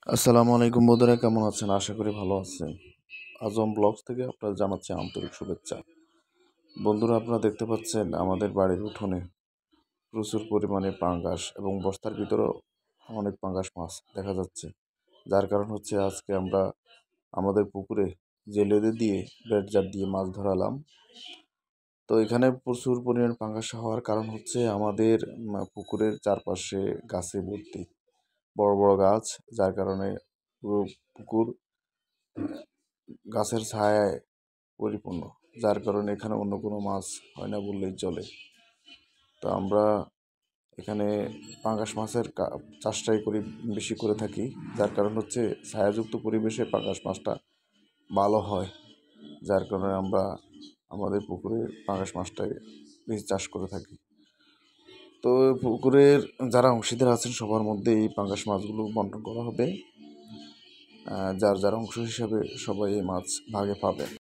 আসসালামু আলাইকুম বন্ধুরা, কেমন আছেন? আশা করি ভালো আছেন। আজম ব্লগস থেকে আপনারা জানাচ্ছি আন্তরিক শুভেচ্ছা। বন্ধুরা, আপনারা দেখতে পাচ্ছেন আমাদের বাড়ির উঠোনে প্রচুর পরিমাণে পাঙ্গাস এবং বস্তার ভিতরেও অনেক পাঙ্গাস মাছ দেখা যাচ্ছে। যার কারণ হচ্ছে আজকে আমরা আমাদের পুকুরে জেলেদের দিয়ে বেড়জাল দিয়ে মাছ ধরালাম। তো এখানে প্রচুর পরিমাণ পাঙ্গাস হওয়ার কারণ হচ্ছে আমাদের পুকুরের চারপাশে গাছে ভর্তি বড় বড় গাছ, যার কারণে পুরো পুকুর গাছের ছায়ায় পরিপূর্ণ, যার কারণে এখানে অন্য কোনো মাছ হয় না বললেই চলে। তো আমরা এখানে পাঙ্গাস মাছের চাষটাই করি, বেশি করে থাকি। যার কারণ হচ্ছে ছায়াযুক্ত পরিবেশে পাঙ্গাস মাছটা ভালো হয়, যার কারণে আমরা আমাদের পুকুরে পাঙ্গাস মাছটাই বেশি চাষ করে থাকি। তো পুকুরের যারা অংশীদার আছেন সবার মধ্যে এই পাঙ্গাস মাছগুলো বন্টন করা হবে। যার যার অংশ হিসাবে সবাই এই মাছ ভাগে পাবেন।